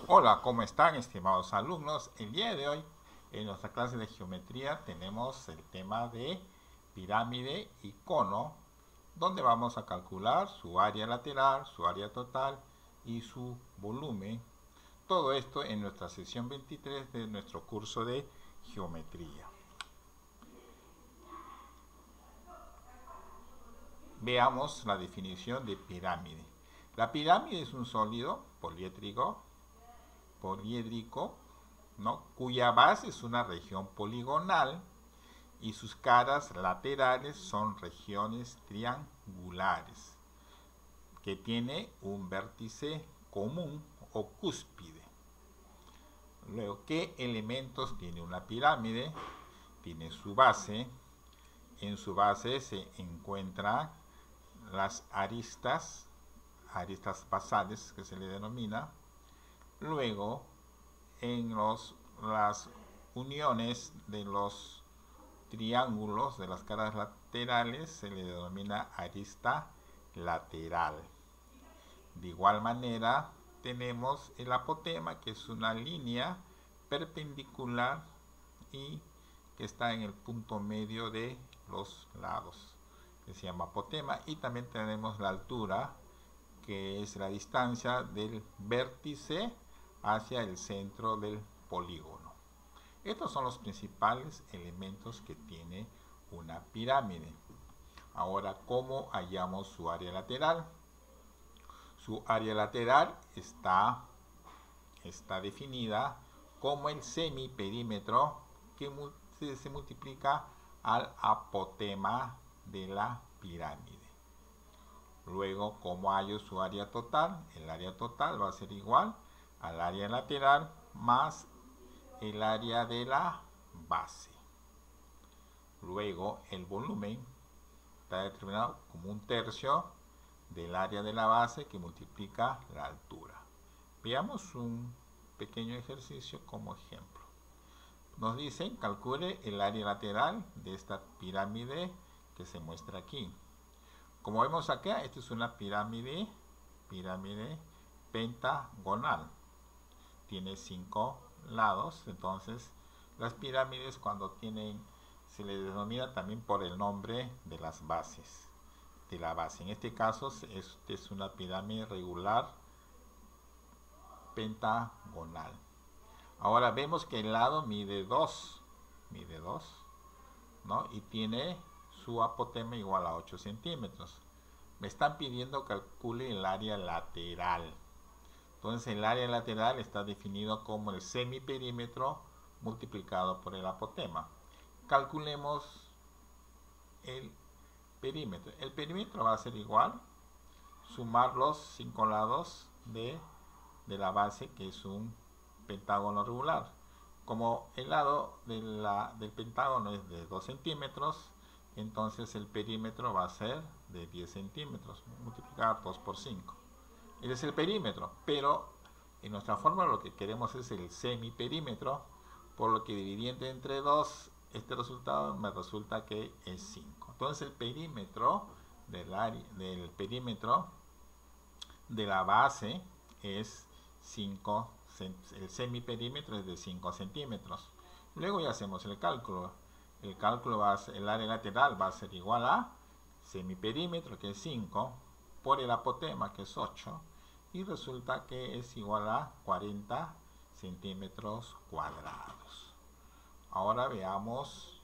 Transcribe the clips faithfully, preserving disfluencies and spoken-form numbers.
Hola, ¿cómo están, estimados alumnos? El día de hoy, en nuestra clase de geometría, tenemos el tema de pirámide y cono, donde vamos a calcular su área lateral, su área total y su volumen. Todo esto en nuestra sesión veintitrés de nuestro curso de geometría. Veamos la definición de pirámide. La pirámide es un sólido poliédrico, poliédrico ¿no? cuya base es una región poligonal y sus caras laterales son regiones triangulares, que tiene un vértice común o cúspide. Luego, ¿qué elementos tiene una pirámide? Tiene su base. En su base se encuentran las aristas, aristas basales que se le denomina. Luego, en los, las uniones de los triángulos de las caras laterales se le denomina arista lateral. De igual manera, tenemos el apotema, que es una línea perpendicular y que está en el punto medio de los lados, que se llama apotema. Y también tenemos la altura, que es la distancia del vértice hacia el centro del polígono. Estos son los principales elementos que tiene una pirámide. Ahora, ¿cómo hallamos su área lateral? Su área lateral está, está definida como el semiperímetro que se multiplica al apotema de la pirámide. Luego, ¿cómo hallo su área total? El área total va a ser igual al área lateral más el área de la base. Luego, el volumen está determinado como un tercio del área de la base que multiplica la altura. Veamos un pequeño ejercicio como ejemplo. Nos dicen, calcule el área lateral de esta pirámide que se muestra aquí. Como vemos acá, esta es una pirámide, pirámide pentagonal. Tiene cinco lados, entonces las pirámides cuando tienen, se les denomina también por el nombre de las bases, de la base. En este caso es, es una pirámide regular pentagonal. Ahora vemos que el lado mide dos, mide dos, ¿no? Y tiene su apotema igual a ocho centímetros. Me están pidiendo que calcule el área lateral. Entonces el área lateral está definido como el semiperímetro multiplicado por el apotema. Calculemos el perímetro. El perímetro va a ser igual sumar los cinco lados de, de la base, que es un pentágono regular. Como el lado de la, del pentágono es de dos centímetros, entonces el perímetro va a ser de diez centímetros, multiplicar dos por cinco. Ese es el perímetro, pero en nuestra fórmula lo que queremos es el semiperímetro, por lo que dividiendo entre dos, este resultado me resulta que es cinco. Entonces el perímetro del, área, del perímetro de la base es cinco, el semiperímetro es de cinco centímetros. Luego ya hacemos el cálculo. El cálculo va a ser, el área lateral va a ser igual a semiperímetro, que es cinco, por el apotema, que es ocho, y resulta que es igual a cuarenta centímetros cuadrados. Ahora veamos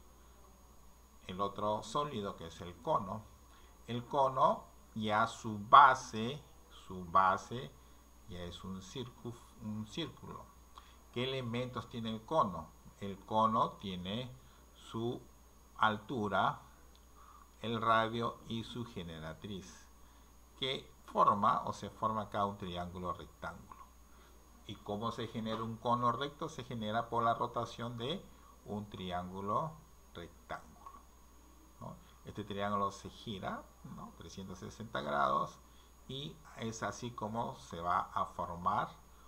el otro sólido, que es el cono. El cono, ya su base, su base ya es un círculo, un círculo. ¿Qué elementos tiene el cono? El cono tiene su altura, el radio y su generatriz, que forma o se forma acá un triángulo rectángulo. ¿Y cómo se genera un cono recto? Se genera por la rotación de un triángulo rectángulo, ¿no? Este triángulo se gira, ¿no? trescientos sesenta grados, y es así como se va a formar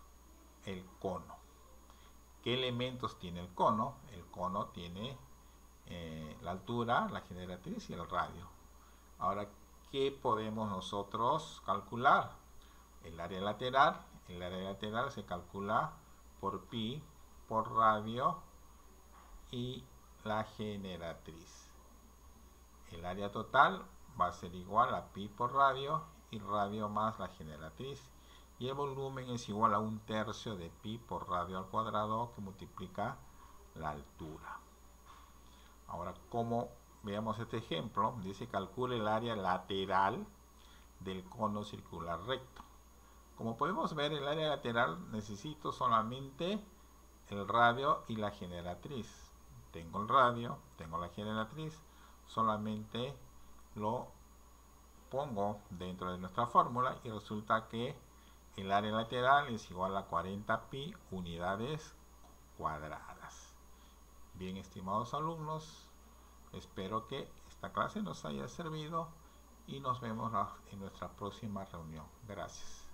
el cono. ¿Qué elementos tiene el cono? El cono tiene eh, la altura, la generatriz y el radio. Ahora, ¿qué podemos nosotros calcular? El área lateral El área lateral se calcula por pi por radio y la generatriz. El área total va a ser igual a pi por radio y radio más la generatriz. Y el volumen es igual a un tercio de pi por radio al cuadrado que multiplica la altura. Ahora, como veamos este ejemplo, dice calcule el área lateral del cono circular recto. Como podemos ver, el área lateral necesito solamente el radio y la generatriz. Tengo el radio, tengo la generatriz, solamente lo pongo dentro de nuestra fórmula y resulta que el área lateral es igual a cuarenta pi unidades cuadradas. Bien, estimados alumnos, espero que esta clase nos haya servido y nos vemos en nuestra próxima reunión. Gracias.